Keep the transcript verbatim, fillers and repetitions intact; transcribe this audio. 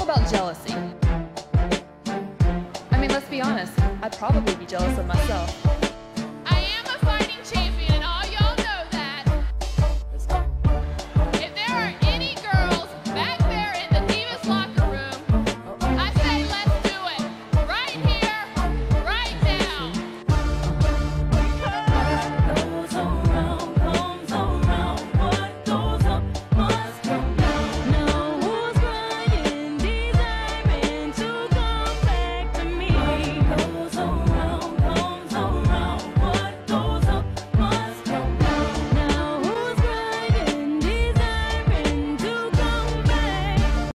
about jealousy? I mean, let's be honest, I'd probably be jealous of myself.